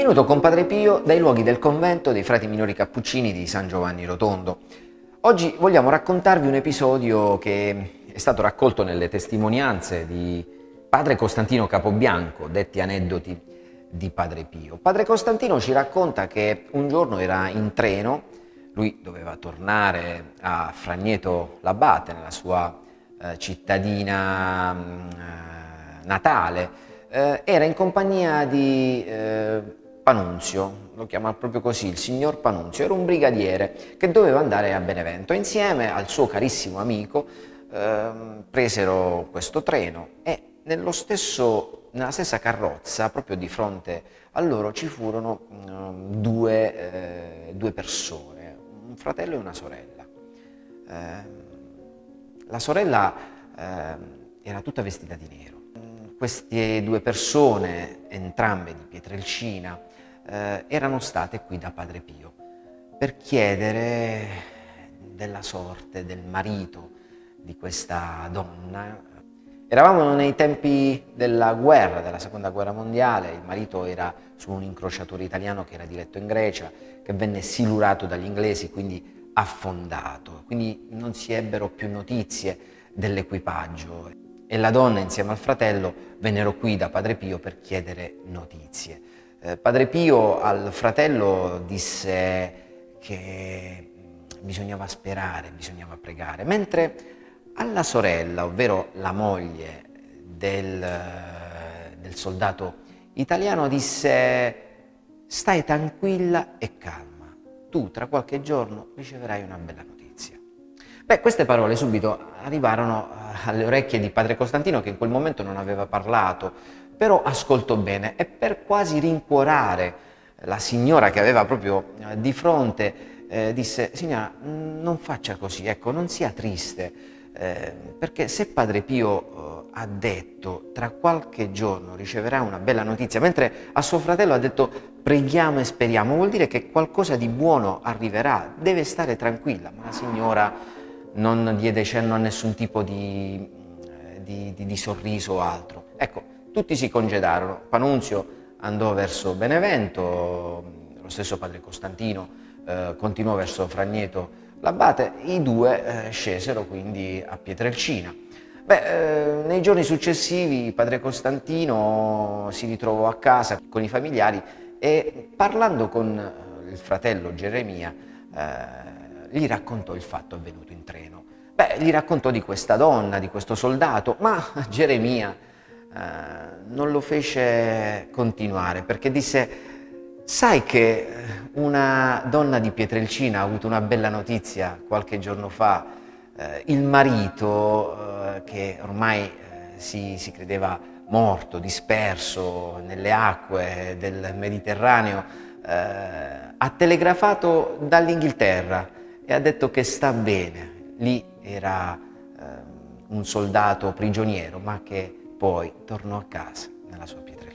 Benvenuto con Padre Pio dai luoghi del convento dei frati minori cappuccini di San Giovanni Rotondo. Oggi vogliamo raccontarvi un episodio che è stato raccolto nelle testimonianze di padre Costantino Capobianco, detti aneddoti di Padre Pio. Padre Costantino ci racconta che un giorno era in treno, lui doveva tornare a Fragneto l'Abate, nella sua cittadina natale. Era in compagnia di Panunzio, lo chiama proprio così, il signor Panunzio, era un brigadiere che doveva andare a Benevento. Insieme al suo carissimo amico presero questo treno e nella stessa carrozza, proprio di fronte a loro, ci furono due persone, un fratello e una sorella. La sorella era tutta vestita di nero. Queste due persone, entrambe di Pietrelcina, erano state qui da Padre Pio per chiedere della sorte del marito di questa donna. Eravamo nei tempi della guerra, della seconda guerra mondiale, il marito era su un incrociatore italiano che era diretto in Grecia, che venne silurato dagli inglesi, quindi affondato, quindi non si ebbero più notizie dell'equipaggio. E la donna insieme al fratello vennero qui da Padre Pio per chiedere notizie. Padre Pio al fratello disse che bisognava sperare, bisognava pregare, mentre alla sorella, ovvero la moglie del soldato italiano, disse: stai tranquilla e calma, tu tra qualche giorno riceverai una bella notizia. Beh, queste parole subito arrivarono alle orecchie di Padre Costantino, che in quel momento non aveva parlato, però ascoltò bene e per quasi rincuorare la signora che aveva proprio di fronte disse: signora, non faccia così, ecco, non sia triste, perché se Padre Pio ha detto tra qualche giorno riceverà una bella notizia, mentre a suo fratello ha detto preghiamo e speriamo, vuol dire che qualcosa di buono arriverà, deve stare tranquilla. Ma la signora non diede cenno a nessun tipo di sorriso o altro. Ecco, tutti si congedarono. Panunzio andò verso Benevento, lo stesso Padre Costantino continuò verso Fragneto l'Abate, i due scesero quindi a Pietrelcina. Beh, nei giorni successivi Padre Costantino si ritrovò a casa con i familiari e parlando con il fratello Geremia gli raccontò il fatto avvenuto in treno. Beh, gli raccontò di questa donna, di questo soldato, ma Geremia non lo fece continuare perché disse: sai che una donna di Pietrelcina ha avuto una bella notizia qualche giorno fa, il marito che ormai si credeva morto, disperso nelle acque del Mediterraneo, ha telegrafato dall'Inghilterra e ha detto che sta bene. Lì era un soldato prigioniero, ma che poi tornò a casa nella sua pietra.